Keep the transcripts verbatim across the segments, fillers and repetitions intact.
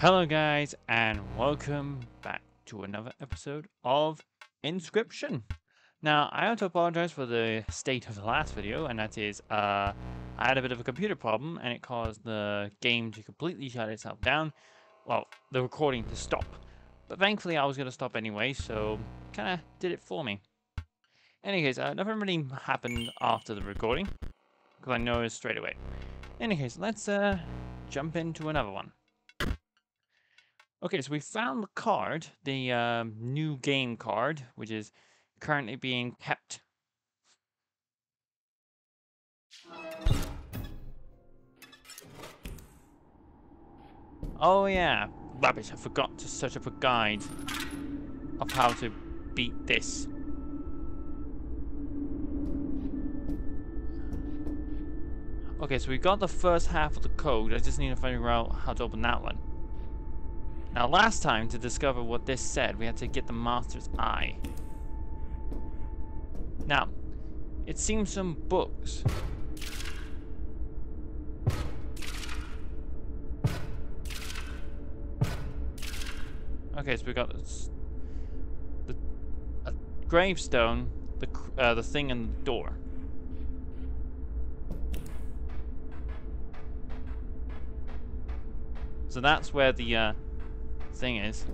Hello guys, and welcome back to another episode of Inscryption. Now, I have to apologize for the state of the last video, and that is, uh, I had a bit of a computer problem, and it caused the game to completely shut itself down. Well, the recording to stop. But thankfully, I was going to stop anyway, so kind of did it for me. Anyways, uh, nothing really happened after the recording, because I noticed straight away. Anyways, let's uh, jump into another one. Okay, so we found the card, the um, new game card, which is currently being kept. Oh yeah, rubbish, I forgot to search up a guide of how to beat this. Okay, so we got the first half of the code, I just need to figure out how to open that one. Now, last time, to discover what this said, we had to get the Master's Eye. Now, it seems some books. Okay, so we got this, the a gravestone, the uh, the thing in the door. So that's where the uh, thing is.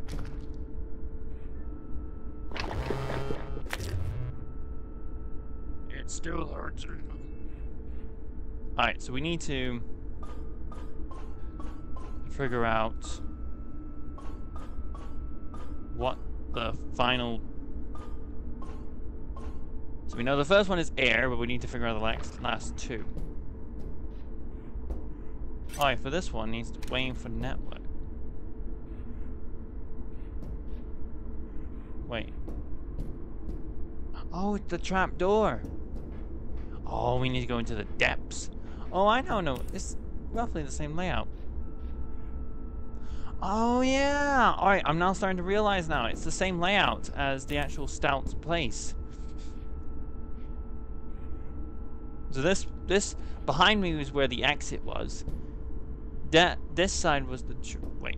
It still hurts. Alright, so we need to figure out what the final... So we know the first one is air, but we need to figure out the last, last two. Alright, for this one, he's waiting for network. Wait. Oh, it's the trap door. Oh, we need to go into the depths. Oh, I don't know. It's roughly the same layout. Oh, yeah. Alright, I'm now starting to realize now. It's the same layout as the actual Stout's place. So this, this, behind me was where the exit was. That, this side was the, tr wait.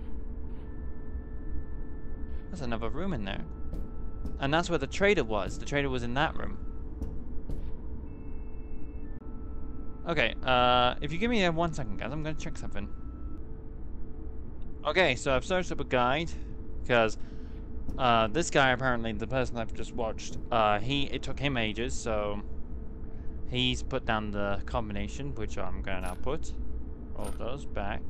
There's another room in there. And that's where the trader was. The trader was in that room. Okay, uh, if you give me uh, one second, guys, I'm gonna check something. Okay, so I've searched up a guide, because, uh, this guy, apparently, the person I've just watched, uh, he, it took him ages, so he's put down the combination, which I'm gonna now put. All those back.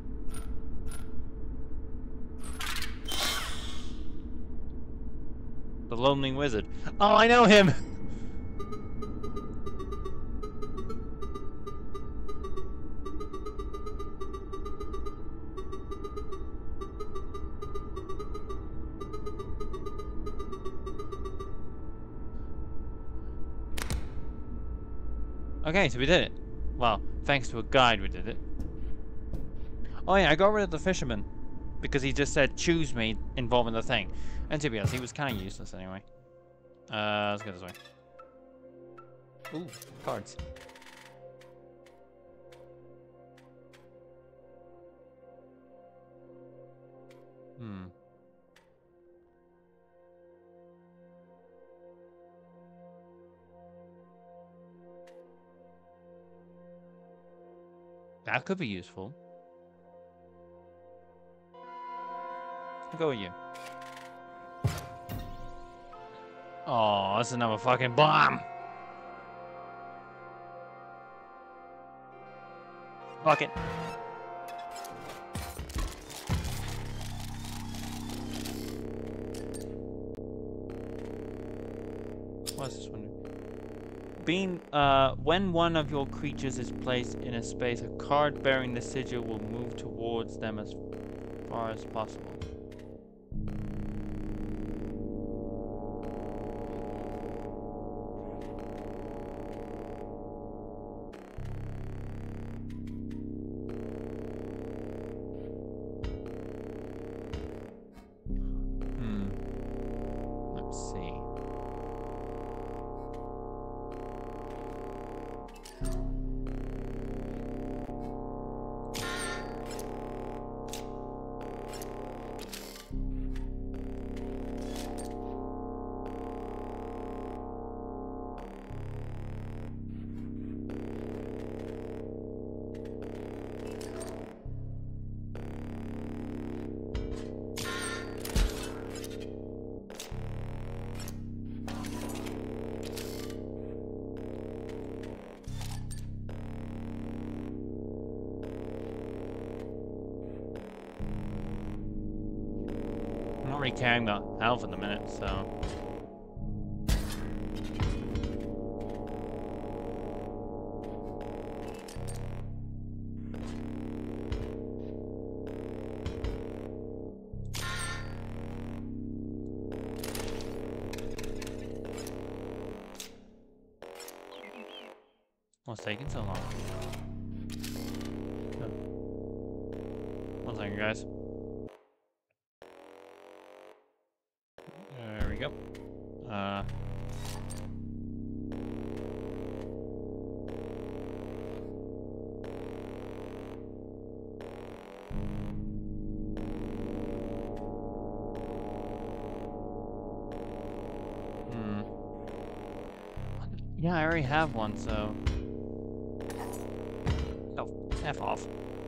The Lonely Wizard. Oh, I know him! Okay, so we did it. Well, thanks to a guide we did it. Oh yeah, I got rid of the fisherman. Because he just said, choose me, involving the thing. And to be honest, he was kind of useless anyway. Uh, let's go this way. Ooh, cards. Hmm. That could be useful. I'll go with you. Oh, that's another fucking bomb. Fuck it. What's this one? Being, uh, when one of your creatures is placed in a space, a card bearing the sigil will move towards them as far as possible. really caring about health in the minute, so. What's taking so long? Oh. One second, guys. There we go. Uh. Hmm. Yeah, I already have one, so. Oh, F off.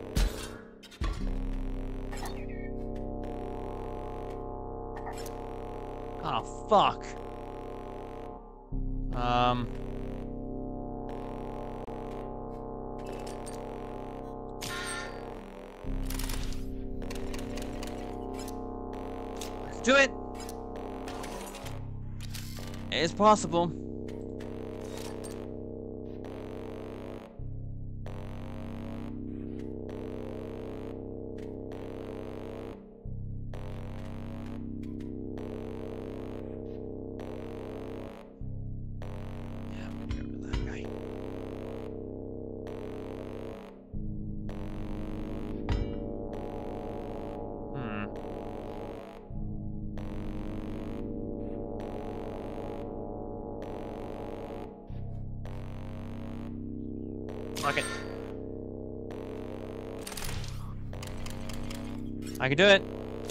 Oh, fuck. Um. Let's do it. It's possible. Fuck it. I can do it.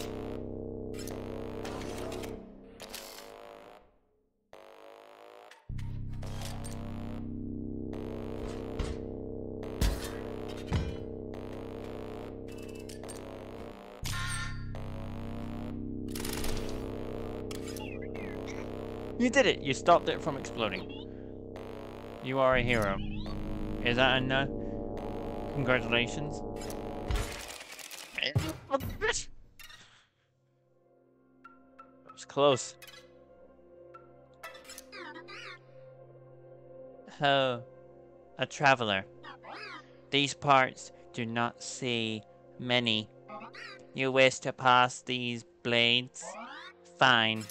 You did it. You stopped it from exploding. You are a hero. Is that a no? Congratulations. That was close. Oh, a traveler. These parts do not see many. You wish to pass these blades? Fine.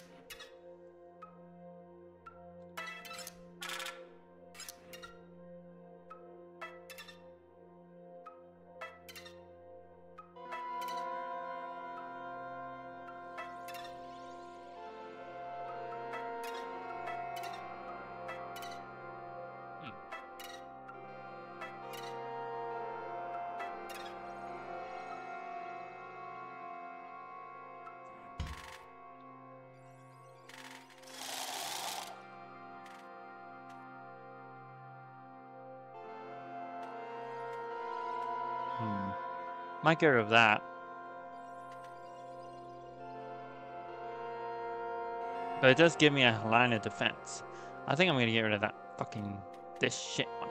Hmm. Might get rid of that. But it does give me a line of defense. I think I'm gonna get rid of that fucking this shit one.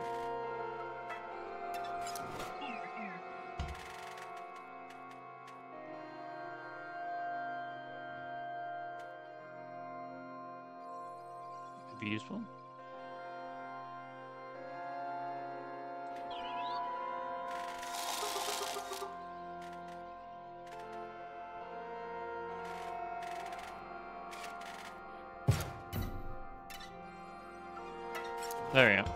Could be useful. There we go.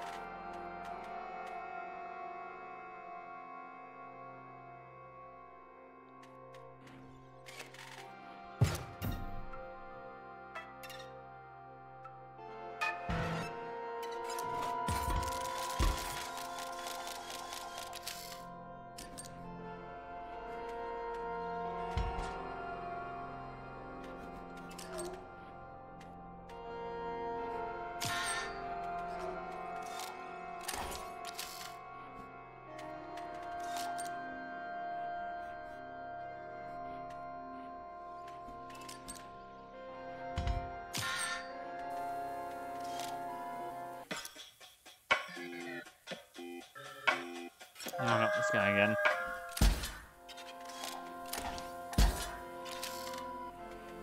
No, not this guy again.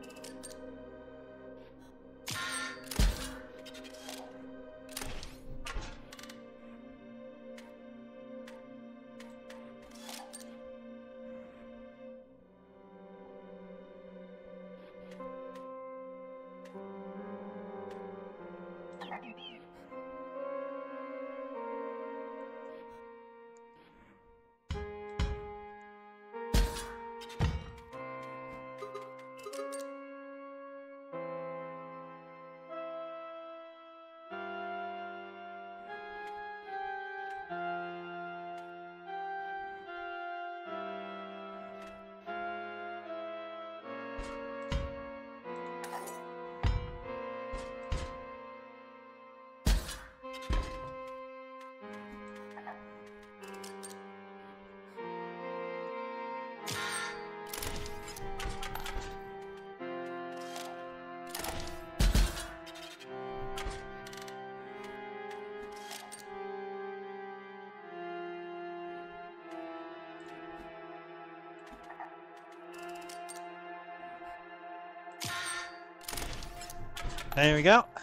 There we go.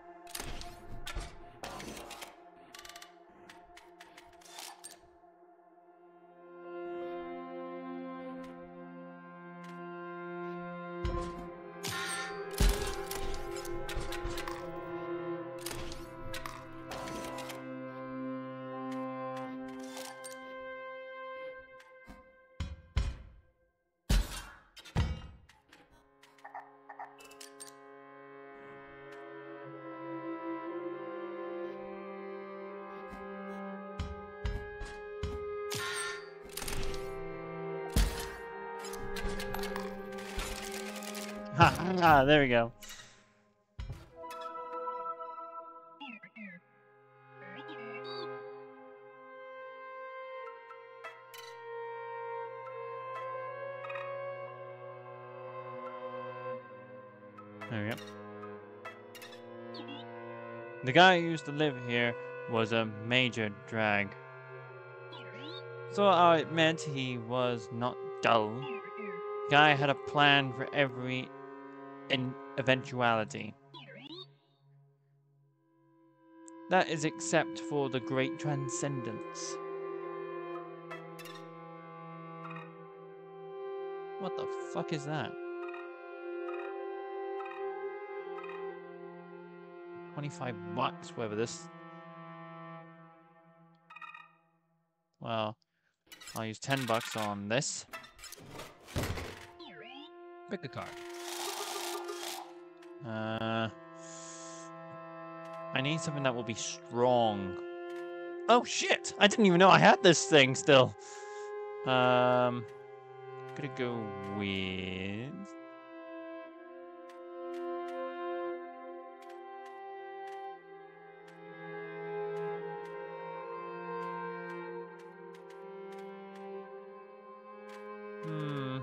Ah, there we go. There we go. The guy who used to live here was a major drag. So I'll admit he was not dull. The guy had a plan for every in eventuality. That is except for the great transcendence. What the fuck is that? twenty-five bucks, whatever this. Well, I'll use ten bucks on this. Pick a card. Uh, I need something that will be strong. Oh shit! I didn't even know I had this thing still. Um, gonna go with. Hmm.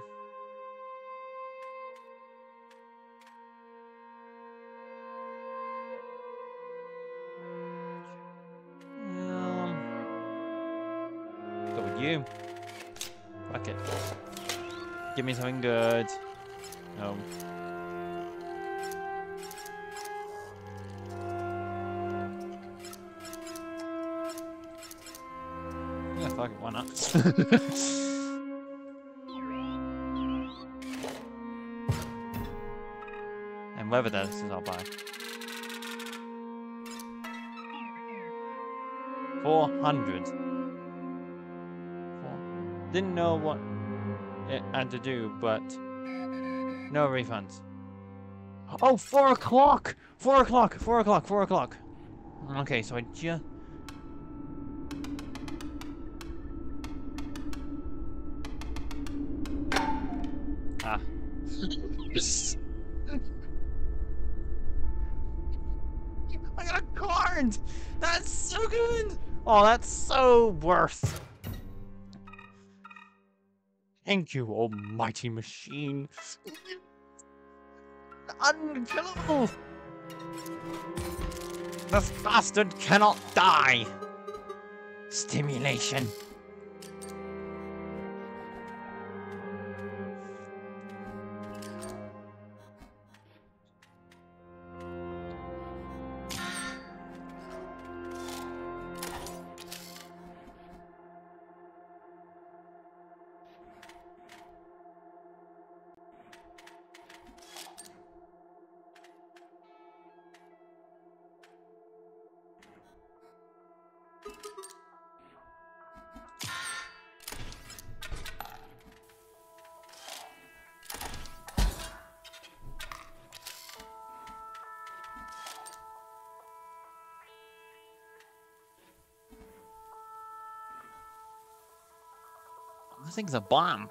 Go with you. Fuck it. Give me something good. No. Yeah, fuck it, why not? And whatever that is, I'll buy. Four hundred. Didn't know what it had to do, but no refunds. Oh, four o'clock! Four o'clock! Four o'clock! Four o'clock! Okay, so I just... Ah. I got a card! That's so good! Oh, that's so worth. Thank you, almighty machine. Unkillable! This bastard cannot die! Stimulation. This thing's a bomb.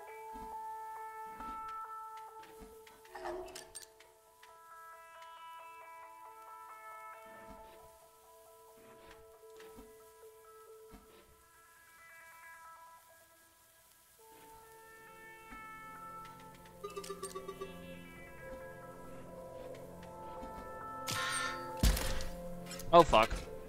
Oh, fuck.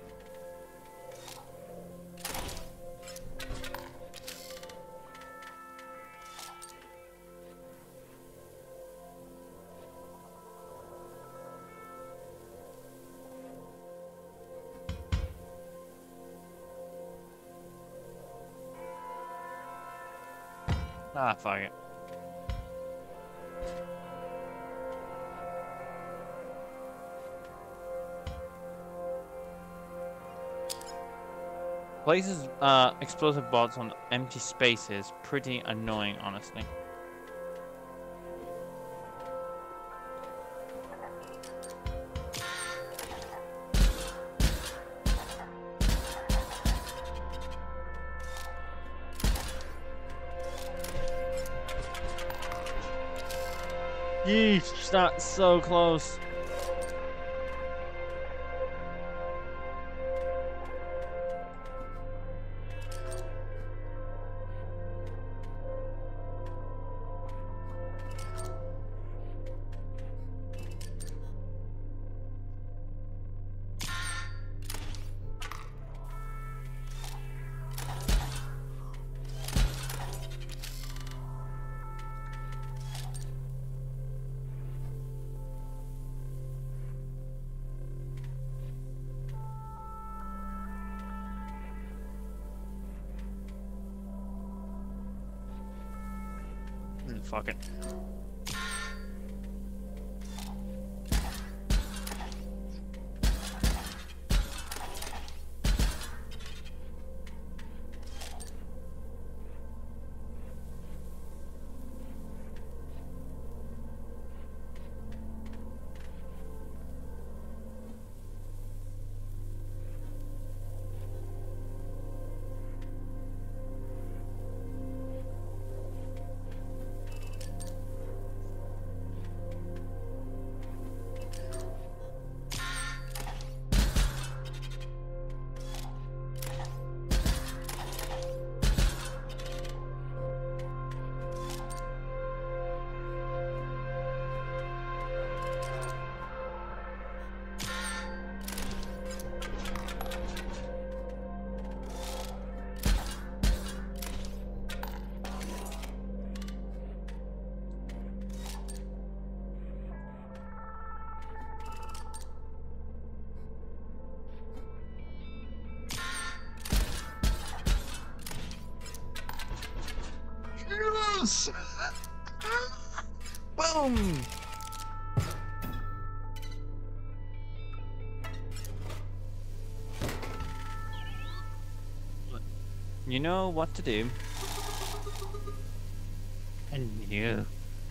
Ah, fuck it. Places uh, explosive bots on empty spaces. Pretty annoying, honestly. Yeesh, that's so close. Fuck it. Yes! Boom! You know what to do. And you.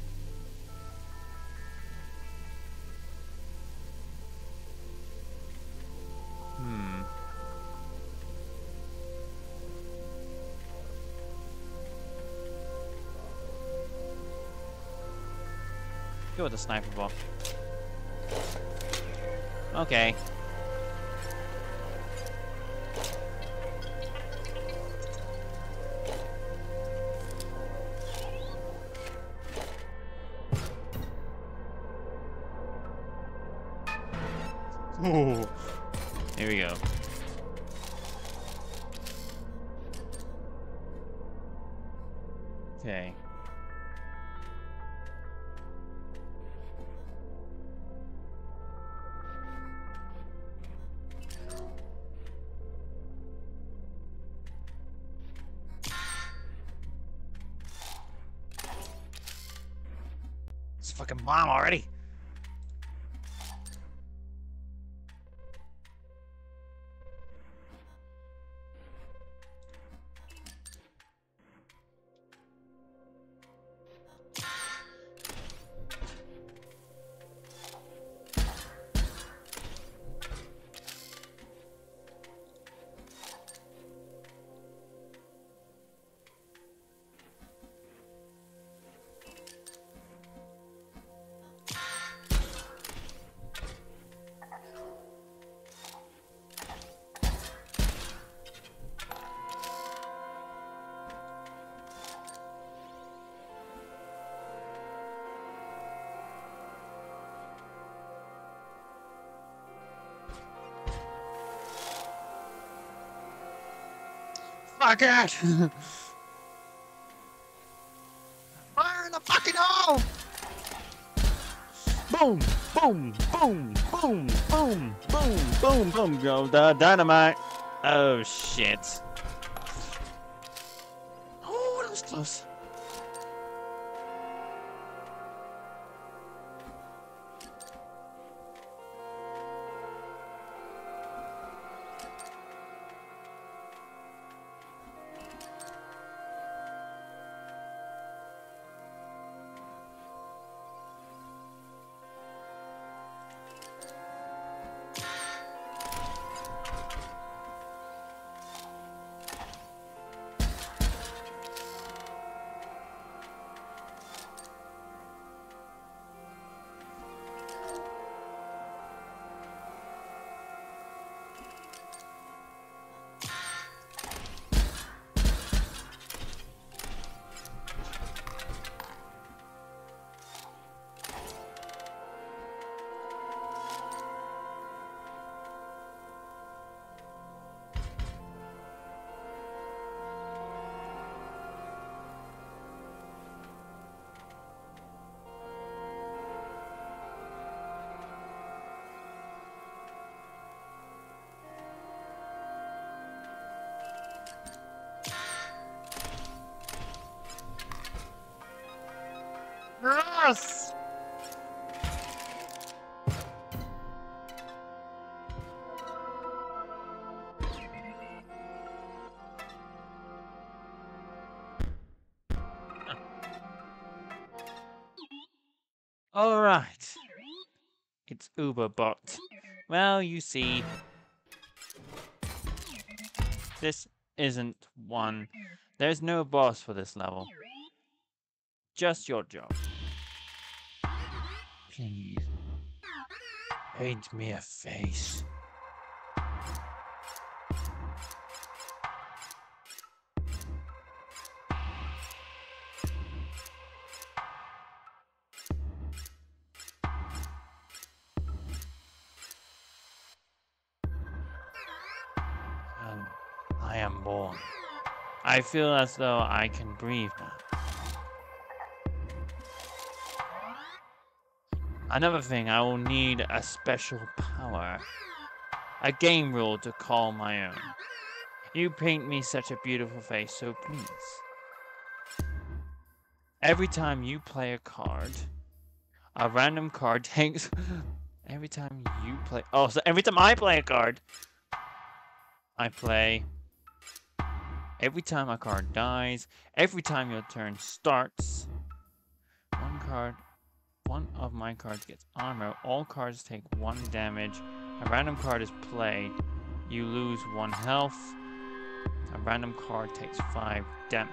Hmm. Go with the sniper ball. Okay. Ooh. Here we go. Okay. It's a fucking bomb already. Fuck it! Fire in the fucking hole! Boom! Boom! Boom! Boom! Boom! Boom! Boom! Boom! Go the dynamite! Oh shit! Oh, that was close. Yes! All right. It's Uberbot. Well, you see, this isn't one. There's no boss for this level. Just your job. Please, paint me a face. Um, I am born. I feel as though I can breathe now. Another thing, I will need a special power. A game rule to call my own. You paint me such a beautiful face, so please. Every time you play a card, a random card takes... every time you play... Oh, so every time I play a card, I play... Every time a card dies, every time your turn starts, one card... One of my cards gets armor. All cards take one damage. A random card is played. You lose one health. A random card takes five damage.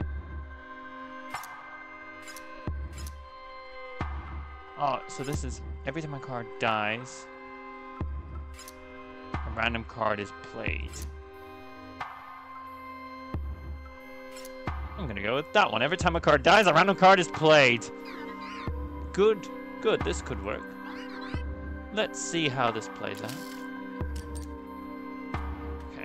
Oh, so this is every time a card dies, a random card is played. I'm gonna go with that one. Every time a card dies, a random card is played. Good, good, this could work. Let's see how this plays out. Okay.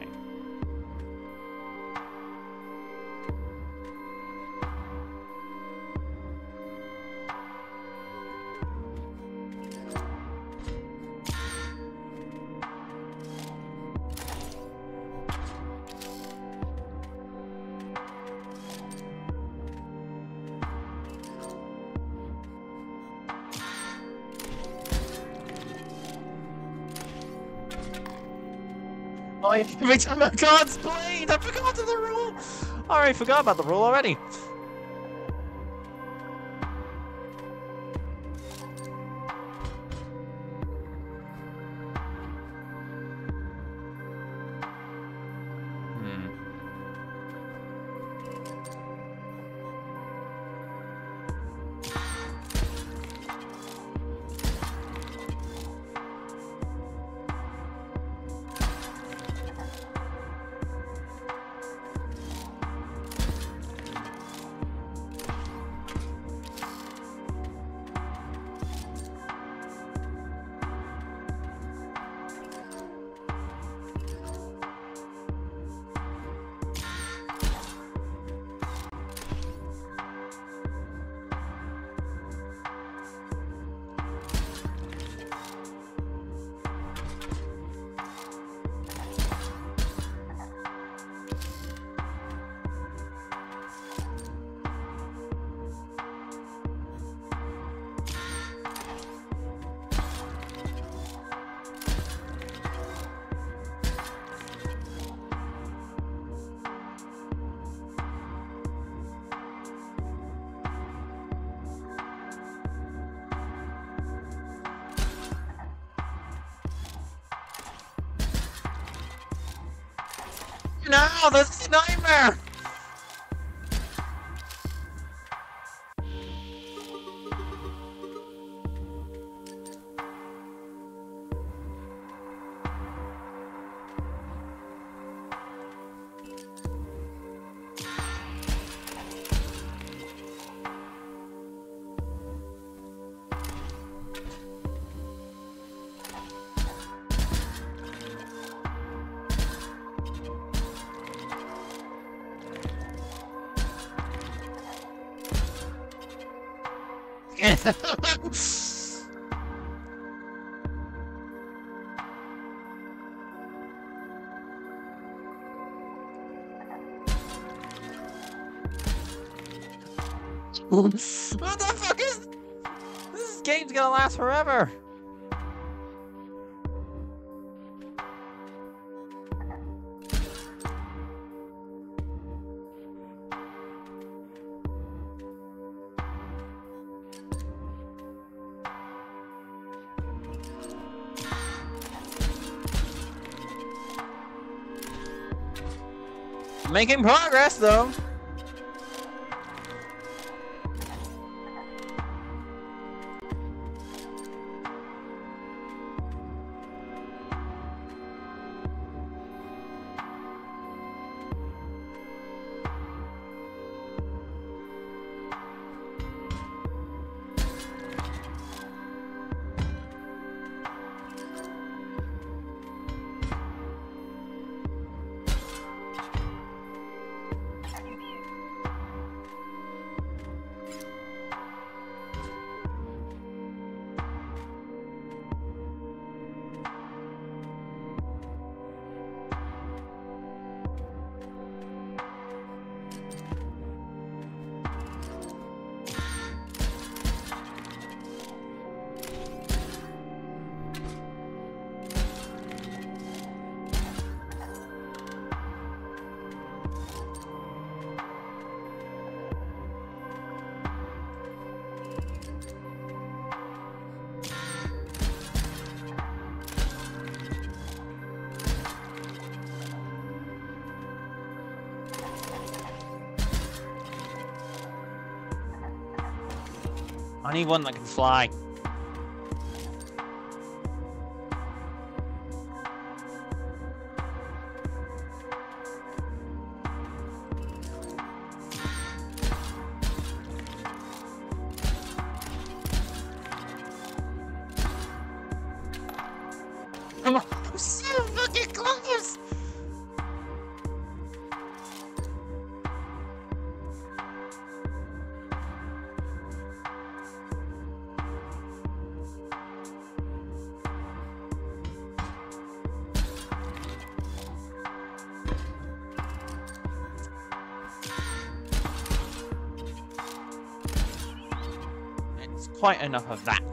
Oh, every time a card's played, I forgot the rule. I already forgot about the rule already. Hmm. No, this is a nightmare! What the fuck is this? Game's gonna last forever. Making progress though. I need one that can fly. Come on, I'm so fucking close! Quite enough of that.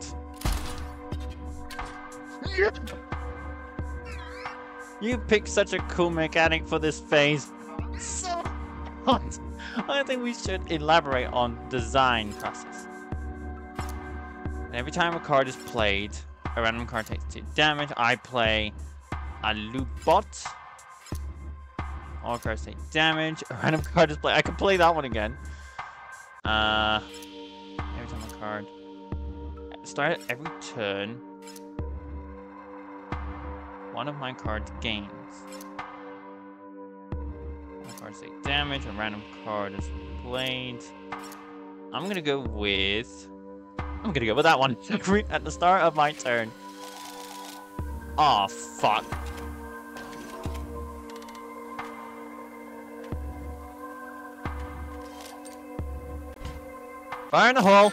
You picked such a cool mechanic for this phase. So hot. I think we should elaborate on design process. And every time a card is played, a random card takes two damage. I play a loot bot. All cards take damage. A random card is played. I can play that one again. Uh, every time a card. Start every turn. One of my cards gains. One card take damage. A random card is played. I'm gonna go with. I'm gonna go with that one at the start of my turn. Oh fuck. Fire in the hole.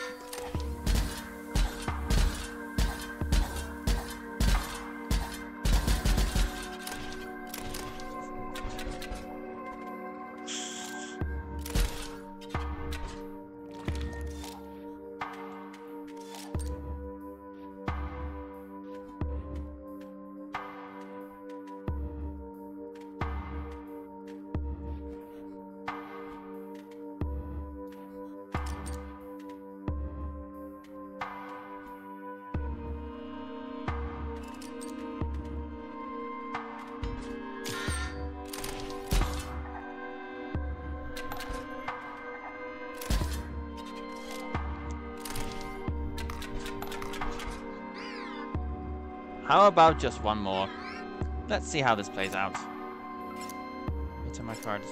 How about just one more? Let's see how this plays out. Wait till my card.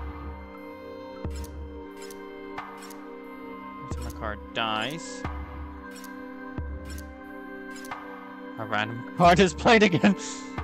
Wait till my card dies. A random card is played again.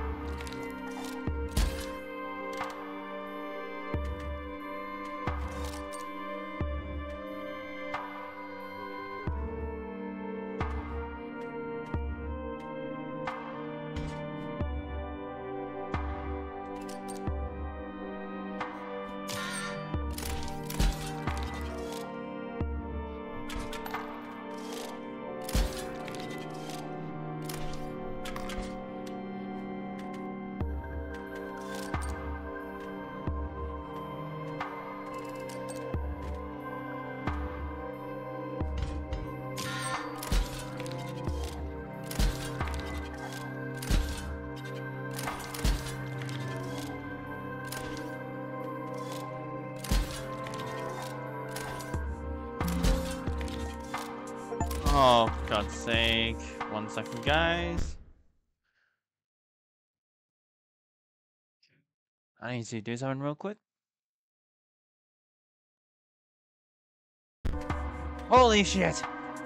Oh, for God's sake. One second, guys. I need to do something real quick. Holy shit!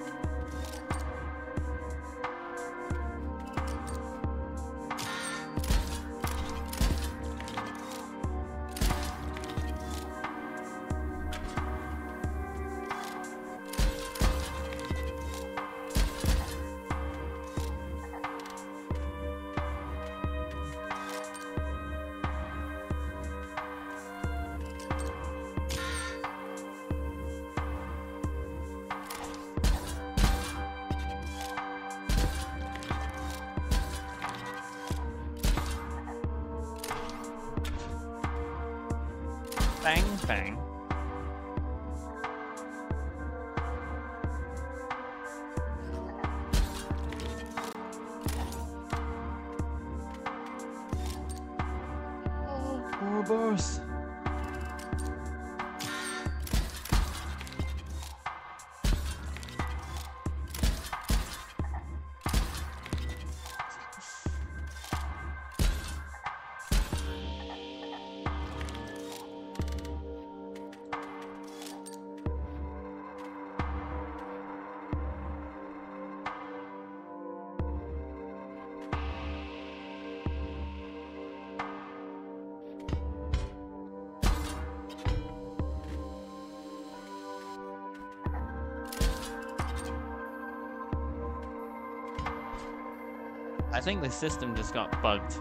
Bang, bang. Oh, Ouroboros. I think the system just got bugged.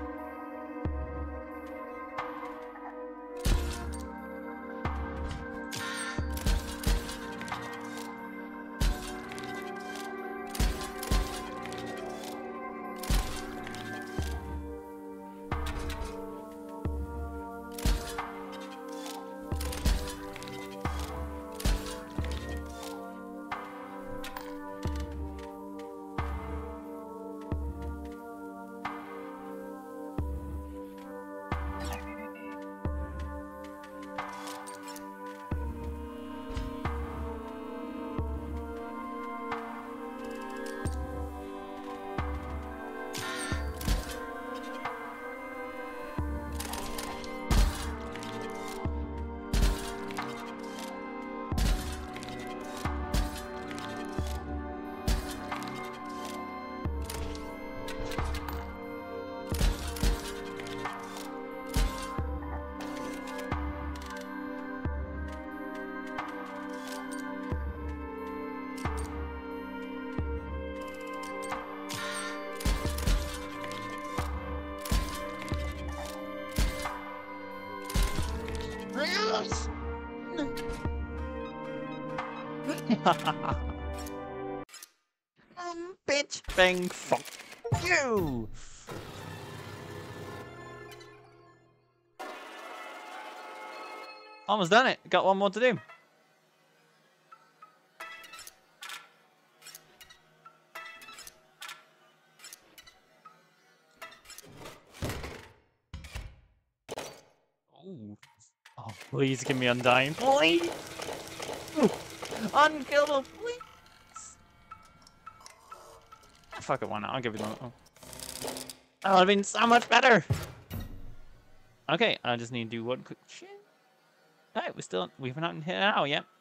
um, bitch, bang, fuck you! Almost done it. Got one more to do. Ooh. Oh, please give me Undying. Please! Unkillable, please! Fuck it, why not? I'll give you one. Oh. That would have been so much better. Okay, I just need to do one quick shit. Alright, we're still we've not hit an hour yet.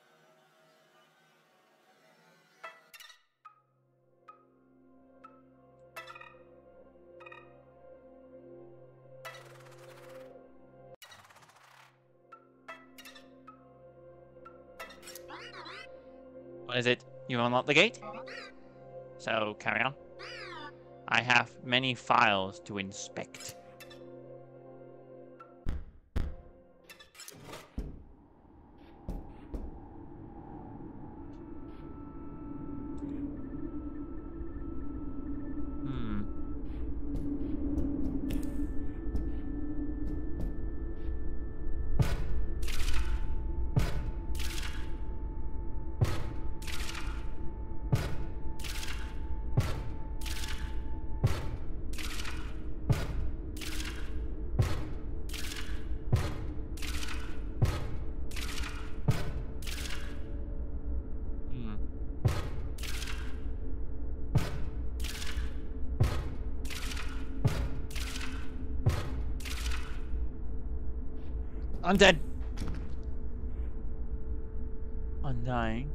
What is it? You unlocked the gate? So, carry on. I have many files to inspect. Hmm. I'm dead. I'm dying.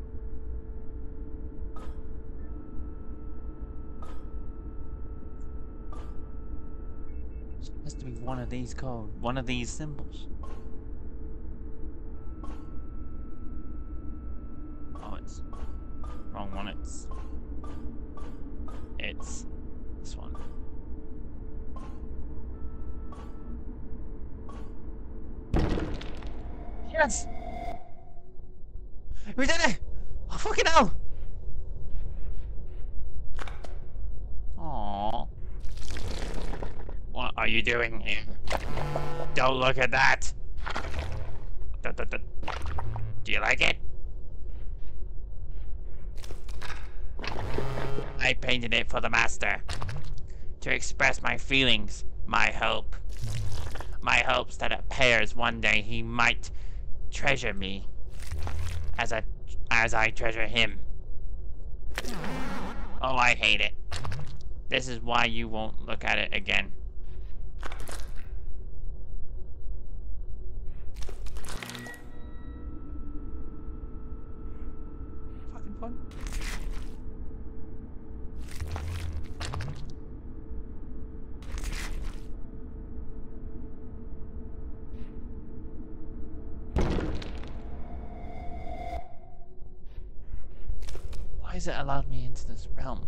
It has to be one of these codes, one of these symbols. Oh, it's wrong one. It's it's this one. Yes! We did it! Oh, fucking hell! Aww. What are you doing here? Don't look at that! Da, da, da. Do you like it? I painted it for the master. To express my feelings, my hope. My hopes that it appears one day he might treasure me as I as I treasure him. Oh, I hate it. This is why you won't look at it again. Fucking fun. Why has it allowed me into this realm?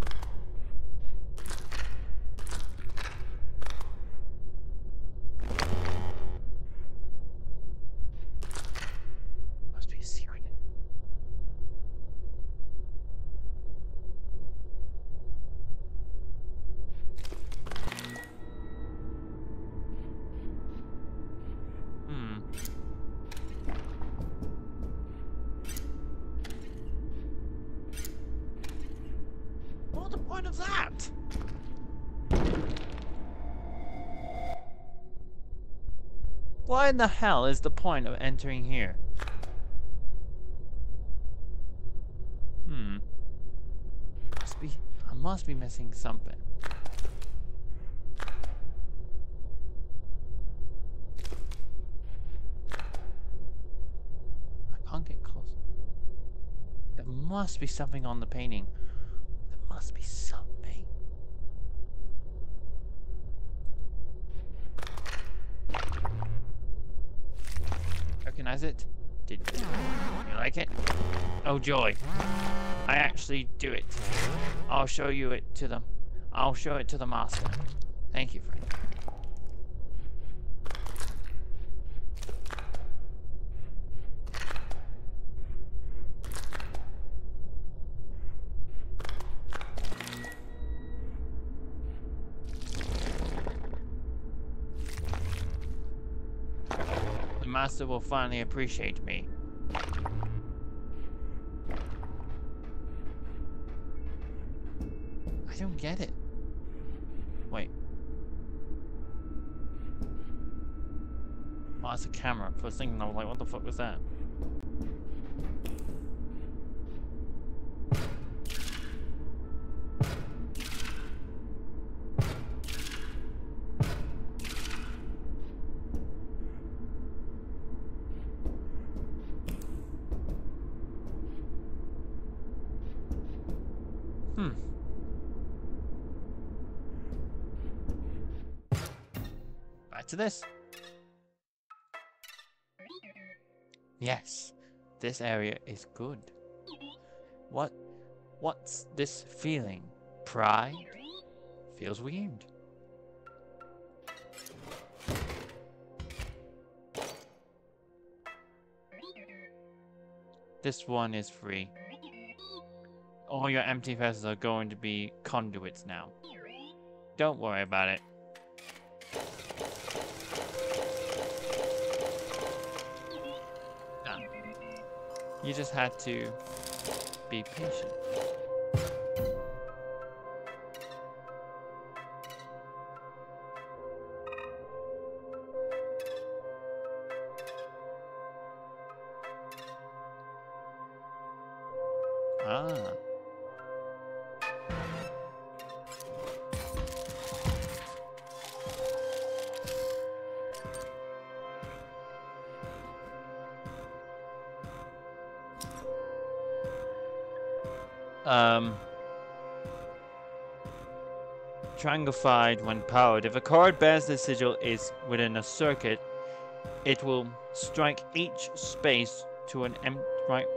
Must be a secret. Hmm. What's the point of that? What in the hell is the point of entering here? Hmm. Must be. I must be missing something. I can't get close. There must be something on the painting. There must be something. Recognize it? Did you like it? Oh joy. I actually do it. I'll show you it to them. I'll show it to the master. Thank you, friend. The master will finally appreciate me. I don't get it. Wait. Oh, that's a camera. For a second, I was like, what the fuck was that? back to this. Yes, this area is good. What, what's this feeling? Pride? Feels weird. This one is free. All your empty vessels are going to be conduits now. Don't worry about it. Done. You just had to be patient. Ah. Um. Trianglified when powered. If a card bears the sigil is within a circuit, it will strike each space to an empty right.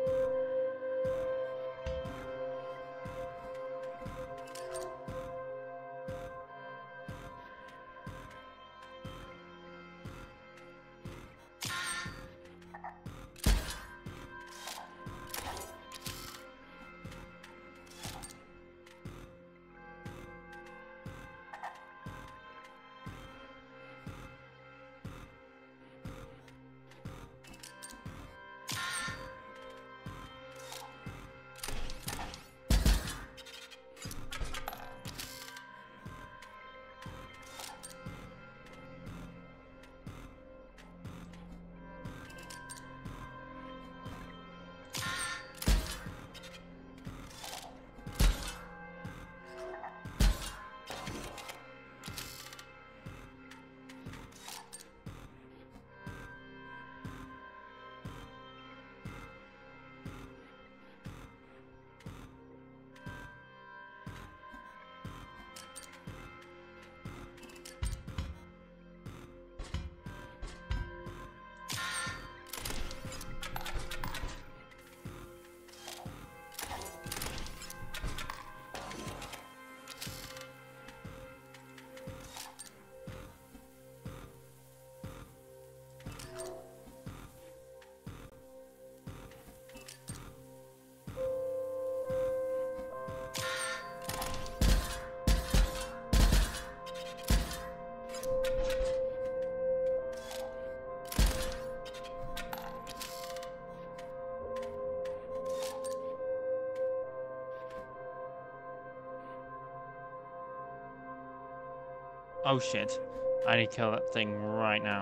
Oh shit. I need to kill that thing right now.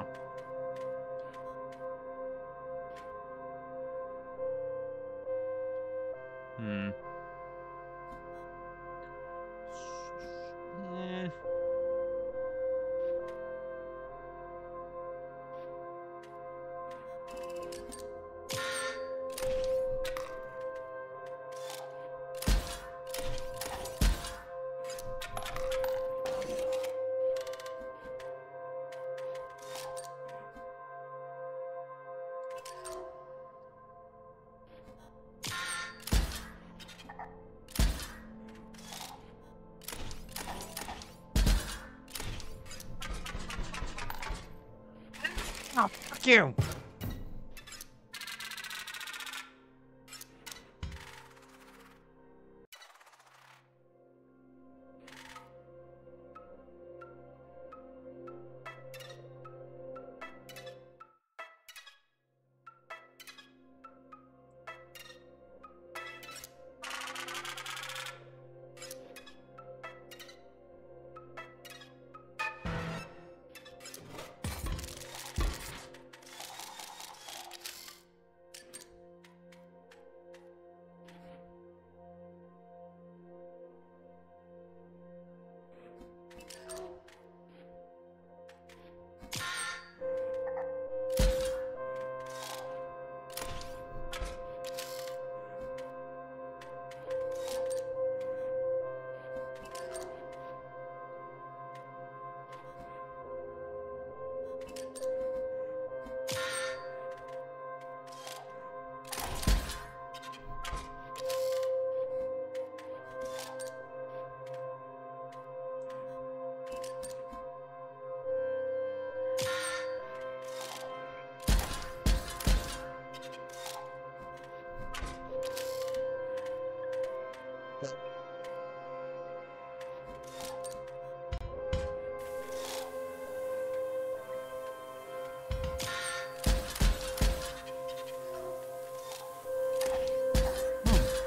Hmm. Eh. Oh, fuck you!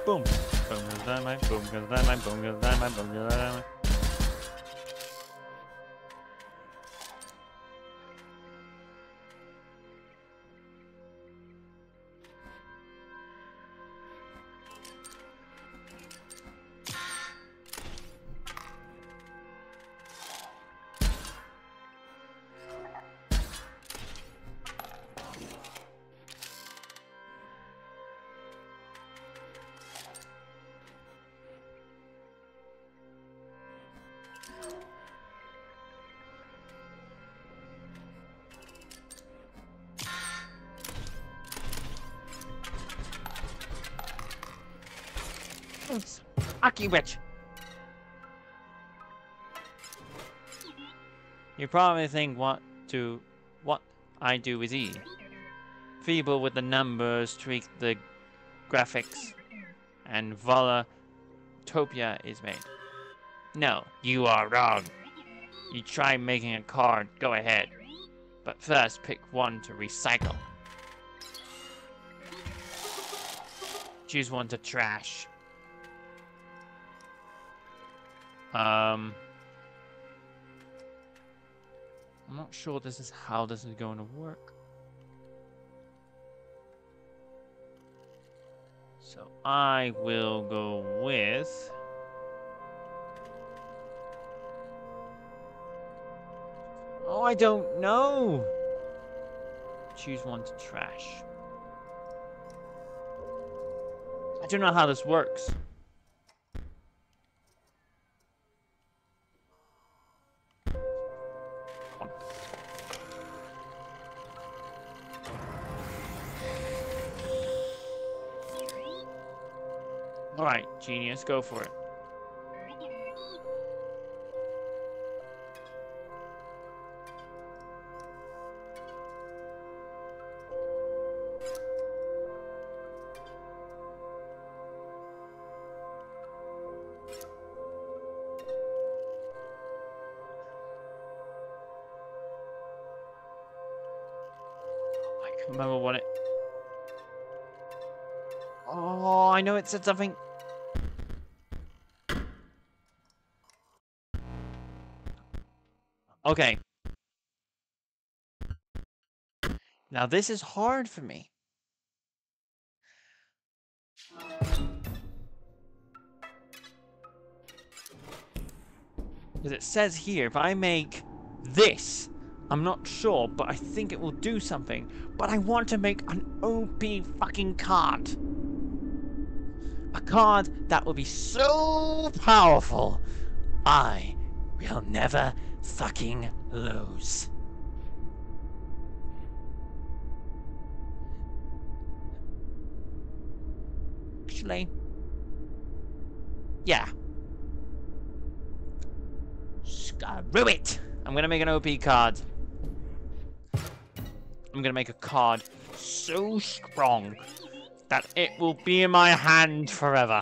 boom. Boom goes dynamite, boom goes dynamite, boom goes dynamite, boom goes dynamite. Aki witch. You probably think what to what I do is easy. Feeble with the numbers, tweak the graphics, and Volatopia is made. No, you are wrong. You try making a card, go ahead. But first pick one to recycle. Choose one to trash. Um, I'm not sure this is how this is going to work. So I will go with... Oh, I don't know. Choose one to trash. I don't know how this works. Alright, genius, go for it. I can't remember what it... Oh, I know it said something... Okay. Now this is hard for me. Because it says here, if I make this, I'm not sure, but I think it will do something. But I want to make an O P fucking card. A card that will be so powerful, I will never fucking lose. Actually, yeah. Screw it! I'm gonna make an O P card. I'm gonna make a card so strong that it will be in my hand forever.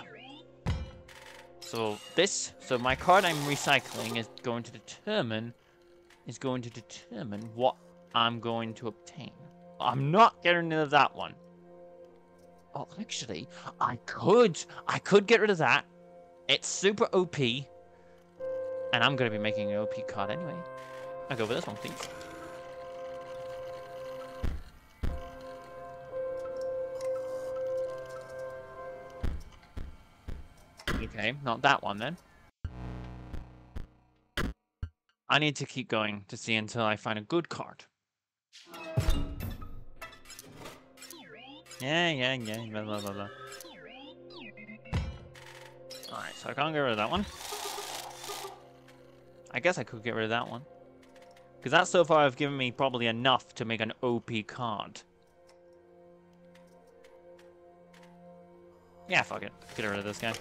So this, so my card I'm recycling is going to determine, is going to determine what I'm going to obtain. I'm not getting rid of that one. Oh, actually, I could, I could get rid of that. It's super O P. And I'm going to be making an O P card anyway. I'll go with this one, please. Okay, not that one then. I need to keep going to see until I find a good card. Yeah, yeah, yeah, blah, blah, blah, blah. Alright, so I can't get rid of that one. I guess I could get rid of that one. Because that so far have given me probably enough to make an O P card. Yeah, fuck it. Get rid of this guy.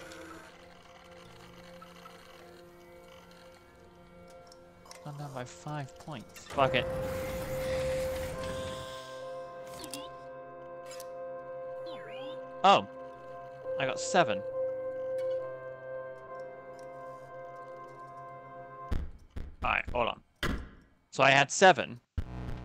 Gone down by five points. Fuck it. Oh. I got seven. Alright, hold on. So I had seven.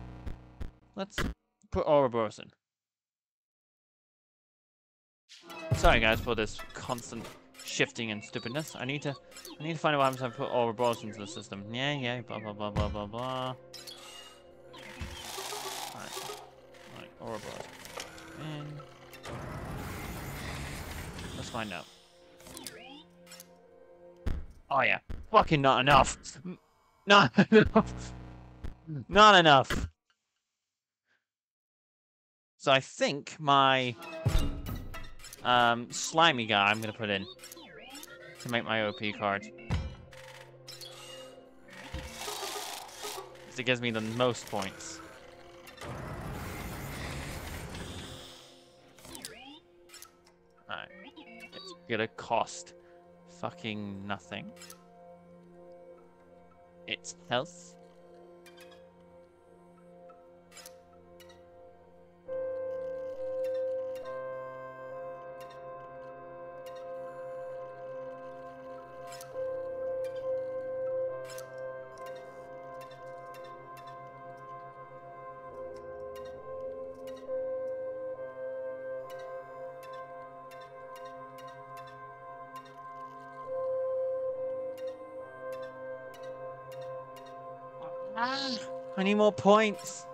Let's put Ouroboros in. Sorry guys for this constant shifting and stupidness. I need to I need to find out what happens if I put all the balls into the system. Yeah, yeah, blah blah blah blah blah blah. Alright. Alright, all balls. And let's find out. Oh yeah. Fucking not enough. Not enough. Not enough. So I think my um, slimy guy I'm gonna put in to make my O P card. Because it gives me the most points. Alright. It's gonna cost fucking nothing. It's health. Ah, I need more points.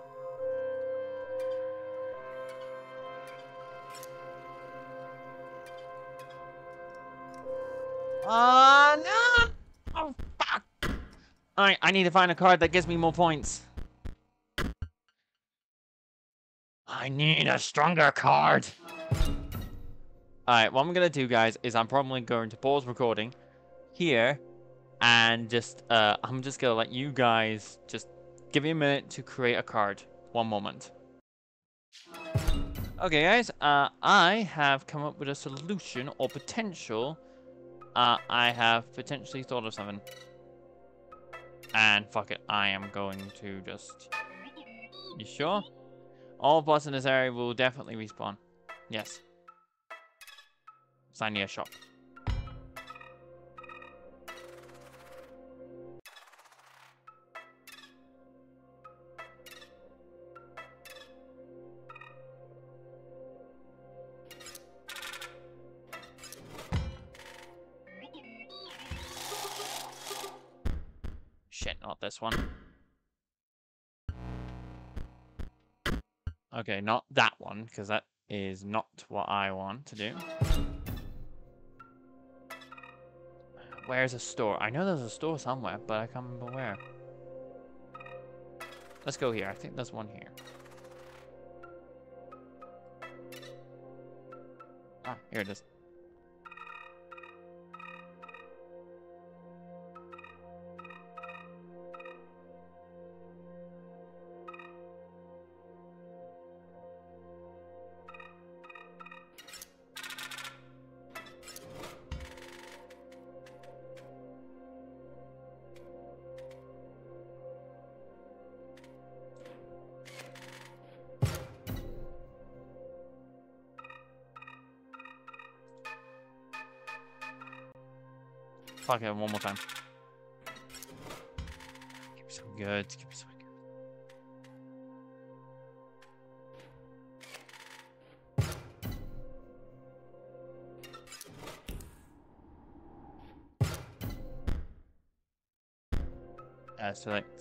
Ah, uh, no! Oh, fuck! Alright, I need to find a card that gives me more points. I need a stronger card. Alright, what I'm gonna do, guys, is I'm probably going to pause recording here. And just, uh, I'm just gonna let you guys just give me a minute to create a card. One moment. Okay, guys, uh, I have come up with a solution or potential. Uh, I have potentially thought of something. And fuck it, I am going to just... You sure? All bots in this area will definitely respawn. Yes. Sign me a shop. Shit, not this one. Okay, not that one, because that is not what I want to do. Where's a store? I know there's a store somewhere, but I can't remember where. Let's go here. I think there's one here. Ah, here it is. Fuck it, one more time. Keep me so good. Keep me so good. Uh, so like.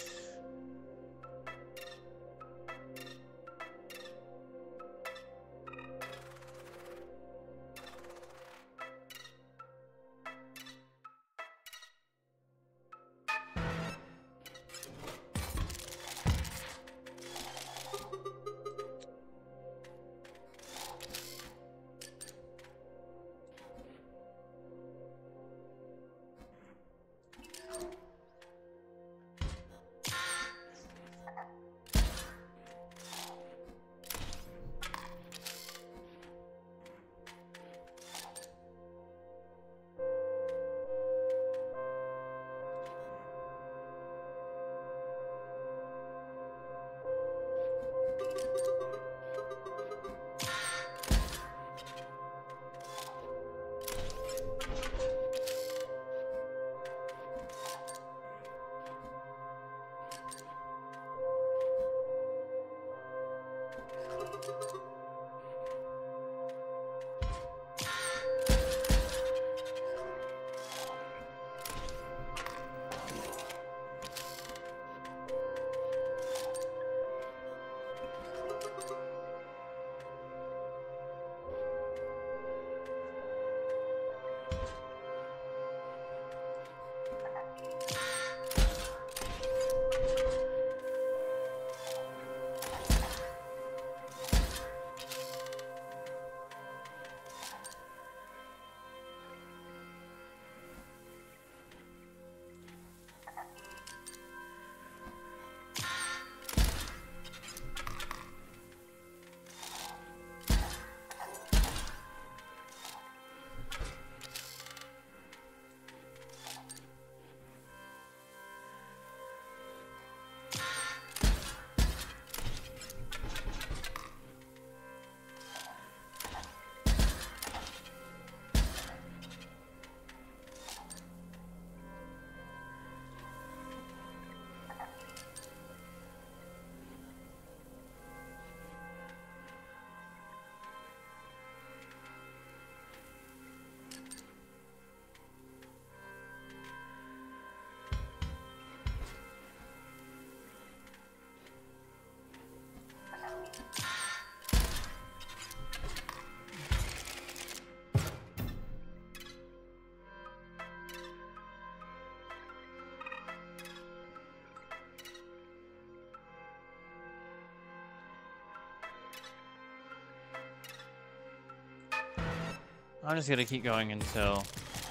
I'm just gonna keep going until...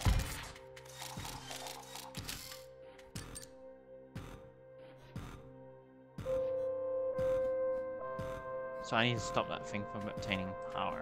So I need to stop that thing from obtaining power.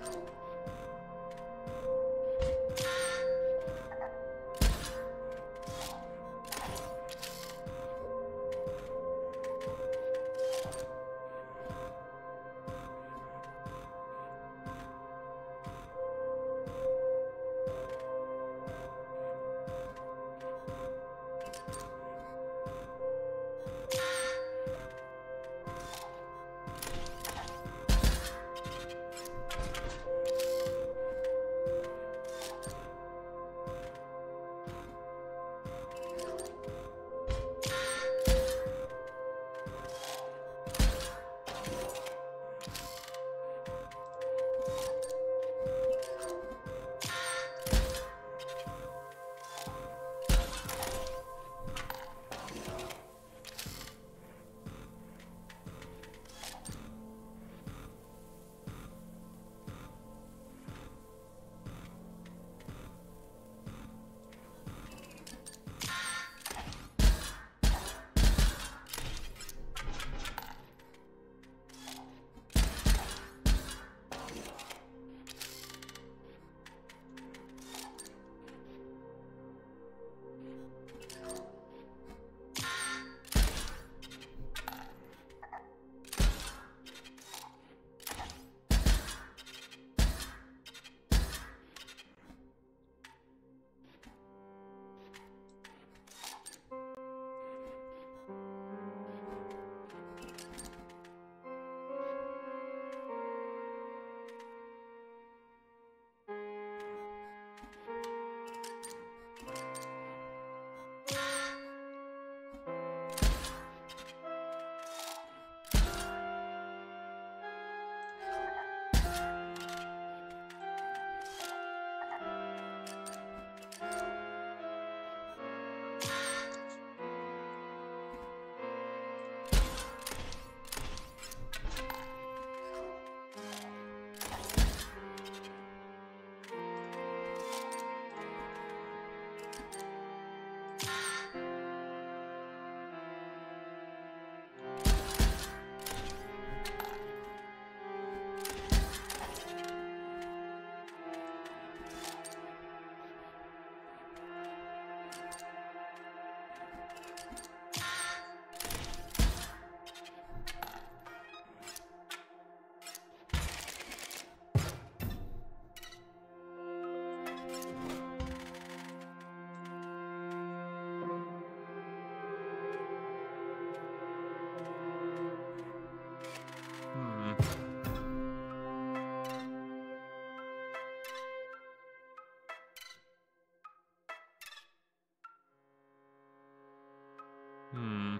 Hmm.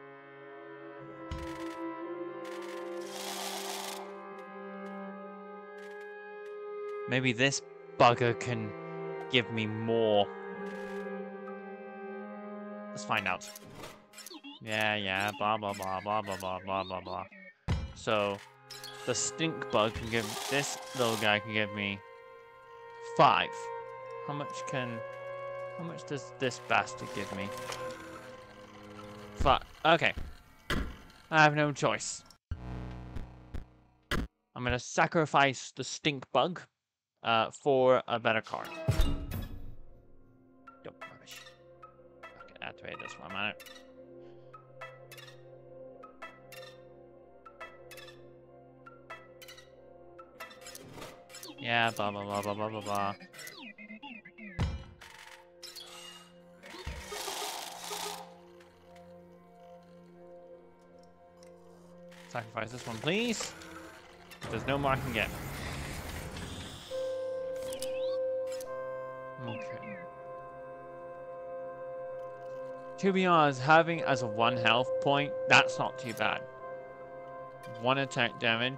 Maybe this bugger can give me more. Let's find out. Yeah, yeah, blah, blah, blah, blah, blah, blah, blah, blah, blah. So, the stink bug can give... This little guy can give me five. How much can... How much does this bastard give me? Five. Okay. I have no choice. I'm gonna sacrifice the stink bug uh, for a better card. Nope, rubbish. Okay, activate this one. I'm out. Yeah, blah blah blah blah blah blah blah. Sacrifice this one, please. There's no more I can get. Okay. To be honest, having as a one health point, that's not too bad. One attack damage.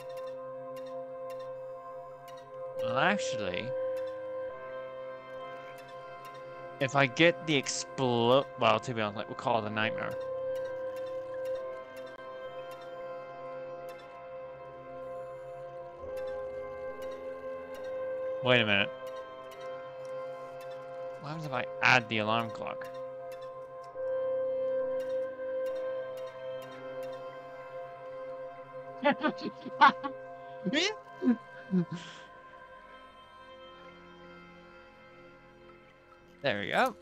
Well, actually, If I get the explode, well, to be honest, like we'll call it a nightmare. Wait a minute. What happens if I add the alarm clock? There we go.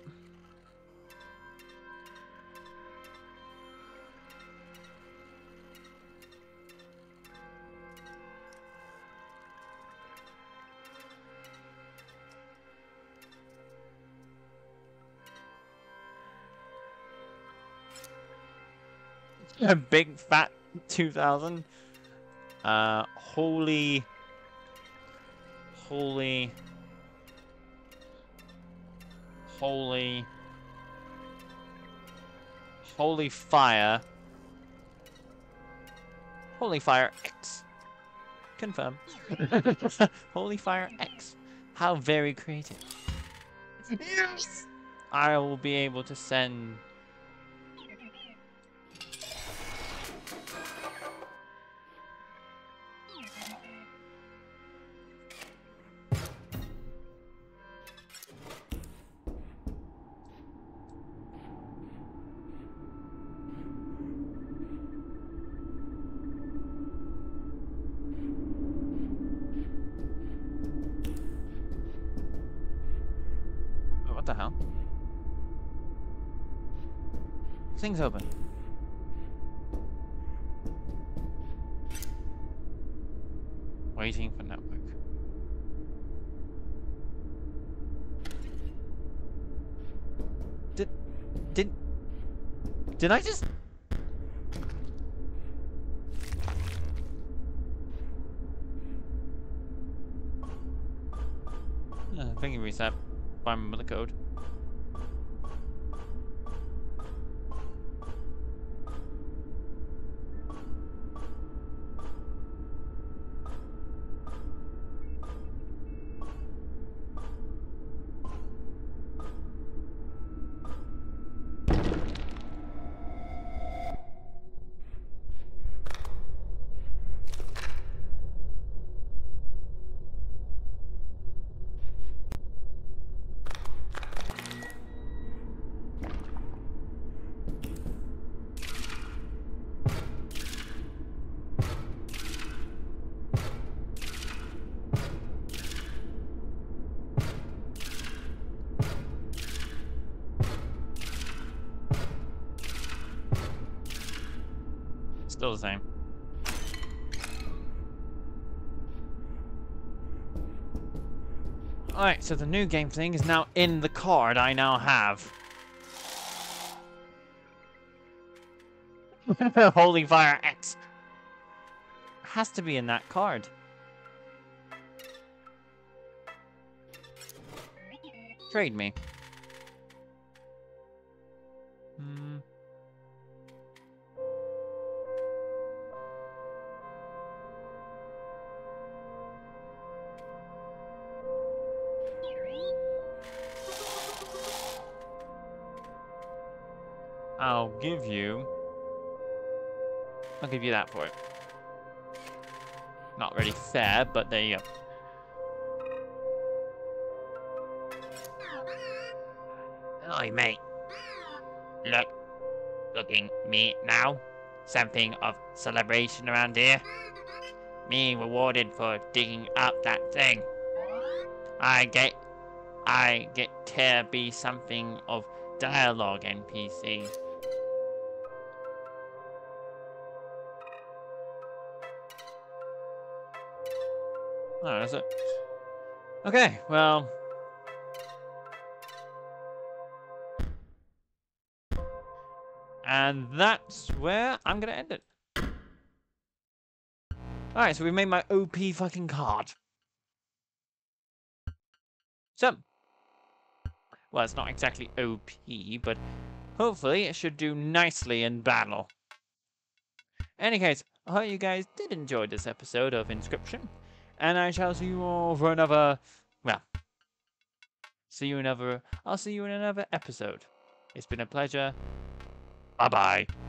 A big fat two thousand. Uh, holy, holy, holy, holy fire, holy fire X. Confirm. Holy fire X. How very creative. Yes! I will be able to send... What the hell? Thing's open. Waiting for network. Did... Did... Did I just... Uh, thinking reset. If I remember the code. Still the same. Alright, so the new game thing is now in the card I now have. Holy Fire X. Has to be in that card. Trade me. Hmm. I'll give you... I'll give you that for it. Not really fair, but there you go. Oi, mate. Look. Looking me now. Something of celebration around here. Me rewarded for digging up that thing. I get... I get to be something of dialogue N P C. Oh, that's it. Okay, well... And that's where I'm gonna end it. Alright, so we made my O P fucking card. So... Well, it's not exactly O P, but hopefully it should do nicely in battle. In any case, I hope you guys did enjoy this episode of Inscryption. And I shall see you all for another, well, see you another. I'll see you in another episode. It's been a pleasure. Bye bye.